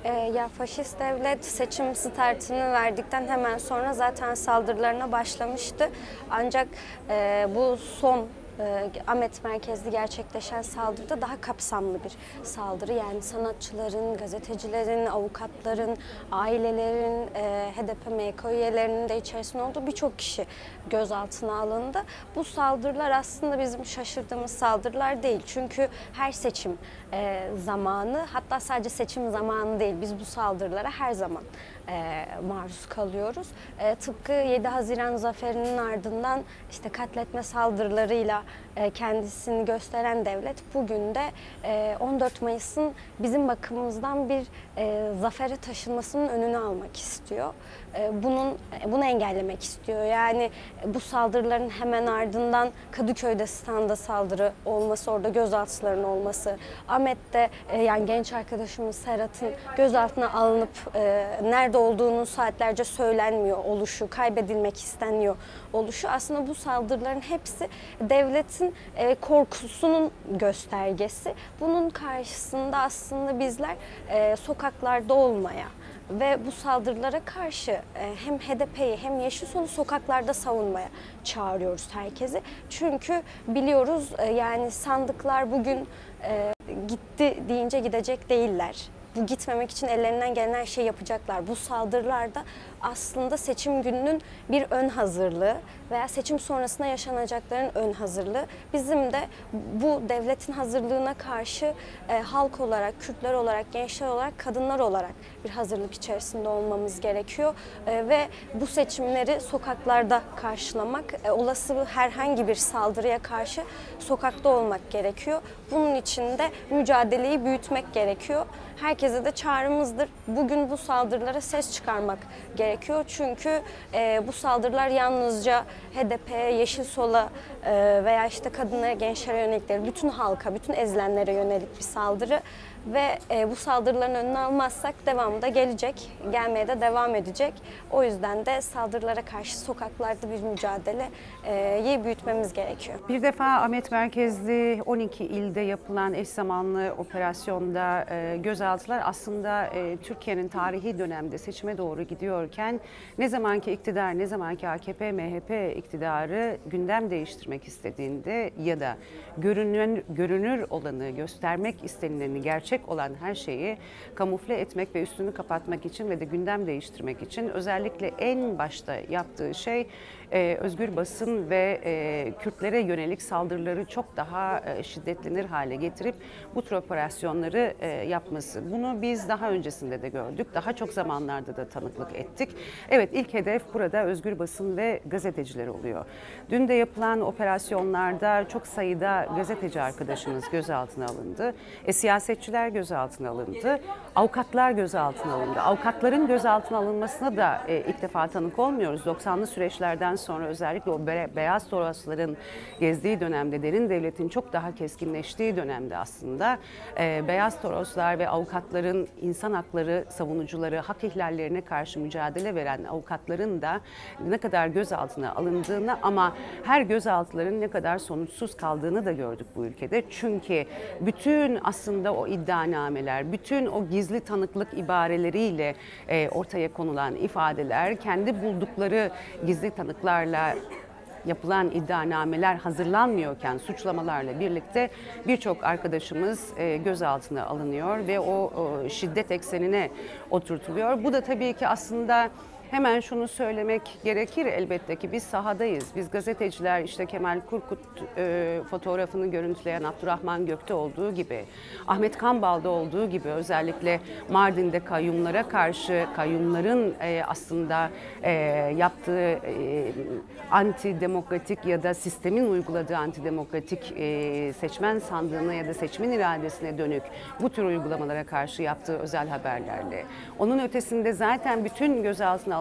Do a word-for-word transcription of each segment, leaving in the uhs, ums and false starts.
E, ya faşist devlet seçim startını verdikten hemen sonra zaten saldırılarına başlamıştı. Ancak e, bu son e, Ahmet merkezli gerçekleşen saldırıda daha kapsamlı bir saldırı. Yani sanatçıların, gazetecilerin, avukatların, ailelerin, e, H D P M Y K üyelerinin de içerisinde olduğu birçok kişi gözaltına alındı. Bu saldırılar aslında bizim şaşırdığımız saldırılar değil. Çünkü her seçim e, zamanı, hatta sadece seçim zamanı değil, biz bu saldırılara her zaman e, maruz kalıyoruz. E, tıpkı yedi Haziran zaferinin ardından işte katletme saldırılarıyla e, kendisini gösteren devlet bugün de e, on dört Mayıs'ın bizim bakımımızdan bir e, zafere taşınmasının önünü almak istiyor. E, bunun bunu engellemek istiyor. Yani bu saldırıların hemen ardından Kadıköy'de standa saldırı olması, orada gözaltıların olması, Ahmet'te e, yani genç arkadaşımız Serhat'ın gözaltına alınıp e, nerede olduğunu saatlerce söylenmiyor oluşu, kaybedilmek isteniyor oluşu, aslında bu saldırıların hepsi devletin e, korkusunun göstergesi. Bunun karşısında aslında bizler e, sokaklarda olmaya ve bu saldırılara karşı e, hem H D P'yi hem Yeşil Sol'u sokaklarda savunmaya çağırıyoruz herkesi. Çünkü biliyoruz e, yani sandıklar bugün e, gitti deyince gidecek değiller. Bu gitmemek için ellerinden gelen her şeyi yapacaklar. Bu saldırılarda aslında seçim gününün bir ön hazırlığı veya seçim sonrasında yaşanacakların ön hazırlığı. Bizim de bu devletin hazırlığına karşı e, halk olarak, Kürtler olarak, gençler olarak, kadınlar olarak bir hazırlık içerisinde olmamız gerekiyor. E, ve bu seçimleri sokaklarda karşılamak, e, olası herhangi bir saldırıya karşı sokakta olmak gerekiyor. Bunun için de mücadeleyi büyütmek gerekiyor. Herkese de çağrımızdır. Bugün bu saldırılara ses çıkarmak gerekiyor. Çünkü e, bu saldırılar yalnızca H D P'ye, Yeşil Sol'a e, veya işte kadınlara, gençlere yönelik değil, bütün halka, bütün ezilenlere yönelik bir saldırı. Ve e, bu saldırıların önünü almazsak devamı da gelecek, gelmeye de devam edecek. O yüzden de saldırılara karşı sokaklarda bir mücadeleyi büyütmemiz gerekiyor. Bir defa Ahmet merkezli on iki ilde yapılan eş zamanlı operasyonda e, gözaltılar aslında e, Türkiye'nin tarihi dönemde seçime doğru gidiyorken ne zamanki iktidar, ne zamanki A K P, M H P iktidarı gündem değiştirmek istediğinde ya da görünür, görünür olanı, göstermek istenileni, gerçek olan her şeyi kamufle etmek ve üstünü kapatmak için ve de gündem değiştirmek için özellikle en başta yaptığı şey e, özgür basın ve e, Kürtlere yönelik saldırıları çok daha e, şiddetlenir hale getirip bu tür operasyonları e, yapması. Bunu biz daha öncesinde de gördük. Daha çok zamanlarda da tanıklık ettik. Evet, ilk hedef burada özgür basın ve gazeteciler oluyor. Dün de yapılan operasyonlarda çok sayıda gazeteci arkadaşımız gözaltına alındı. E, siyasetçiler gözaltına alındı. Avukatlar gözaltına alındı. Avukatların gözaltına alınmasına da e, ilk defa tanık olmuyoruz. doksanlı süreçlerden sonra özellikle o be beyaz torosların gezdiği dönemde, derin devletin çok daha keskinleştiği dönemde aslında e, beyaz toroslar ve avukatların, insan hakları savunucuları, hak ihlallerine karşı mücadele veren avukatların da ne kadar gözaltına alındığını ama her gözaltıların ne kadar sonuçsuz kaldığını da gördük bu ülkede. Çünkü bütün aslında o iddianameler, bütün o gizli tanıklık ibareleriyle e, ortaya konulan ifadeler, kendi buldukları gizli tanıklarla yapılan iddianameler hazırlanmıyorken suçlamalarla birlikte birçok arkadaşımız e, gözaltına alınıyor ve o, o şiddet eksenine oturtuluyor. Bu da tabii ki aslında hemen şunu söylemek gerekir elbette ki biz sahadayız. Biz gazeteciler işte Kemal Korkut e, fotoğrafını görüntüleyen Abdurrahman Gök'te olduğu gibi, Ahmet Kambal'da olduğu gibi özellikle Mardin'de kayyumlara karşı kayyumların e, aslında e, yaptığı e, antidemokratik ya da sistemin uyguladığı antidemokratik e, seçmen sandığına ya da seçmen iradesine dönük bu tür uygulamalara karşı yaptığı özel haberlerle. Onun ötesinde zaten bütün gözaltına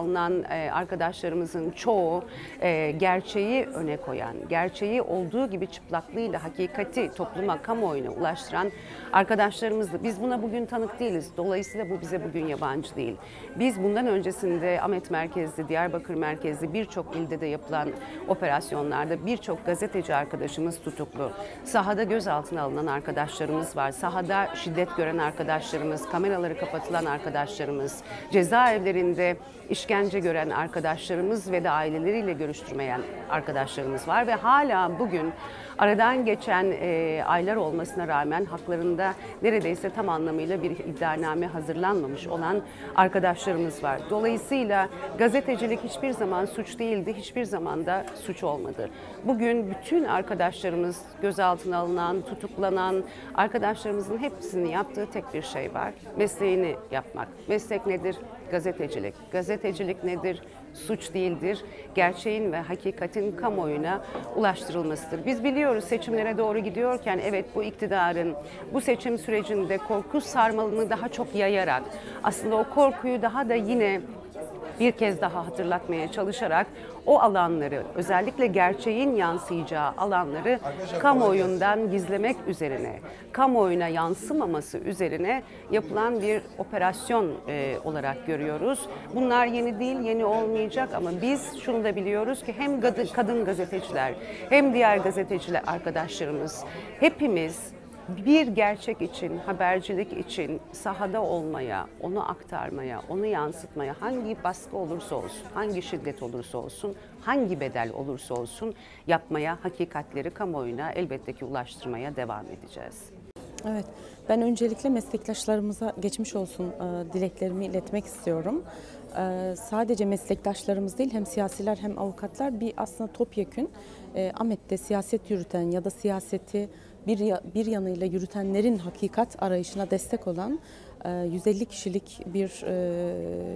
alınan e, arkadaşlarımızın çoğu e, gerçeği öne koyan, gerçeği olduğu gibi çıplaklığıyla hakikati topluma, kamuoyuna ulaştıran arkadaşlarımızdı. Biz buna bugün tanık değiliz. Dolayısıyla bu bize bugün yabancı değil. Biz bundan öncesinde Ahmet merkezli, Diyarbakır merkezli birçok ilde de yapılan operasyonlarda birçok gazeteci arkadaşımız tutuklu. Sahada gözaltına alınan arkadaşlarımız var. Sahada şiddet gören arkadaşlarımız, kameraları kapatılan arkadaşlarımız, cezaevlerinde işkence gören arkadaşlarımız ve de aileleriyle görüştürmeyen arkadaşlarımız var ve hala bugün aradan geçen e, aylar olmasına rağmen haklarında neredeyse tam anlamıyla bir iddianame hazırlanmamış olan arkadaşlarımız var. Dolayısıyla gazetecilik hiçbir zaman suç değildi, hiçbir zaman da suç olmadı. Bugün bütün arkadaşlarımız, gözaltına alınan, tutuklanan arkadaşlarımızın hepsinin yaptığı tek bir şey var: mesleğini yapmak. Meslek nedir? Gazetecilik. Gazetecilik nedir? Suç değildir. Gerçeğin ve hakikatin kamuoyuna ulaştırılmasıdır. Biz biliyoruz seçimlere doğru gidiyorken evet bu iktidarın bu seçim sürecinde korku sarmalını daha çok yayarak aslında o korkuyu daha da yine bir kez daha hatırlatmaya çalışarak o alanları, özellikle gerçeğin yansıyacağı alanları kamuoyundan gizlemek üzerine, kamuoyuna yansımaması üzerine yapılan bir operasyon e, olarak görüyoruz. Bunlar yeni değil, yeni olmayacak ama biz şunu da biliyoruz ki hem kadın gazeteciler hem diğer gazeteciler arkadaşlarımız hepimiz bir gerçek için, habercilik için sahada olmaya, onu aktarmaya, onu yansıtmaya, hangi baskı olursa olsun, hangi şiddet olursa olsun, hangi bedel olursa olsun yapmaya, hakikatleri kamuoyuna elbette ki ulaştırmaya devam edeceğiz. Evet, ben öncelikle meslektaşlarımıza geçmiş olsun e, dileklerimi iletmek istiyorum. E, sadece meslektaşlarımız değil, hem siyasiler hem avukatlar bir aslında topyekün e, Ahmet'te siyaset yürüten ya da siyaseti bir, bir yanıyla yürütenlerin hakikat arayışına destek olan e, yüz elli kişilik bir e,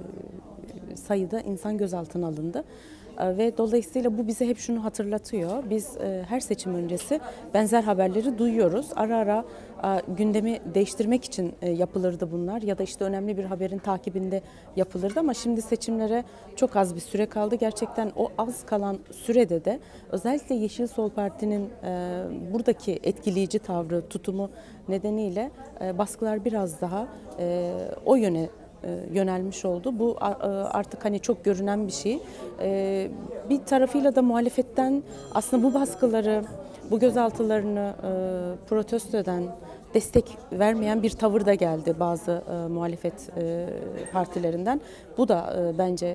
sayıda insan gözaltına alındı. Ve dolayısıyla bu bize hep şunu hatırlatıyor. Biz e, her seçim öncesi benzer haberleri duyuyoruz. Ara ara e, gündemi değiştirmek için e, yapılırdı bunlar ya da işte önemli bir haberin takibinde yapılırdı ama şimdi seçimlere çok az bir süre kaldı. Gerçekten o az kalan sürede de özellikle Yeşil Sol Parti'nin e, buradaki etkileyici tavrı, tutumu nedeniyle e, baskılar biraz daha e, o yöne yönelmiş oldu. Bu artık hani çok görünen bir şey. Bir tarafıyla da muhalefetten aslında bu baskıları, bu gözaltılarını protesto eden, destek vermeyen bir tavır da geldi bazı muhalefet partilerinden. Bu da bence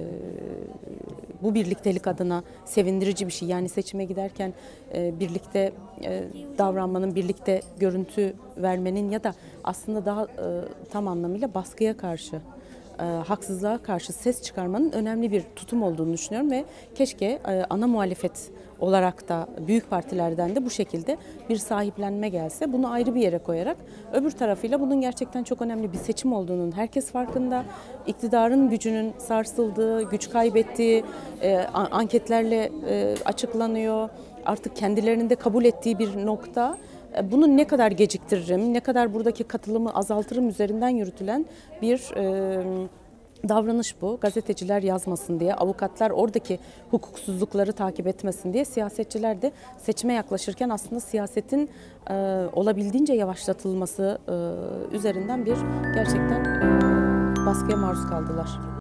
bu birliktelik adına sevindirici bir şey. Yani seçime giderken birlikte davranmanın, birlikte görüntü vermenin ya da aslında daha tam anlamıyla baskıya karşı, haksızlığa karşı ses çıkarmanın önemli bir tutum olduğunu düşünüyorum ve keşke ana muhalefet olarak da büyük partilerden de bu şekilde bir sahiplenme gelse, bunu ayrı bir yere koyarak öbür tarafıyla bunun gerçekten çok önemli bir seçim olduğunun herkes farkında. İktidarın gücünün sarsıldığı, güç kaybettiği e, anketlerle e, açıklanıyor. Artık kendilerinin de kabul ettiği bir nokta. Bunu ne kadar geciktiririm, ne kadar buradaki katılımı azaltırım üzerinden yürütülen bir e, davranış bu. Gazeteciler yazmasın diye, avukatlar oradaki hukuksuzlukları takip etmesin diye, siyasetçiler de seçime yaklaşırken aslında siyasetin e, olabildiğince yavaşlatılması e, üzerinden bir gerçekten e, baskıya maruz kaldılar.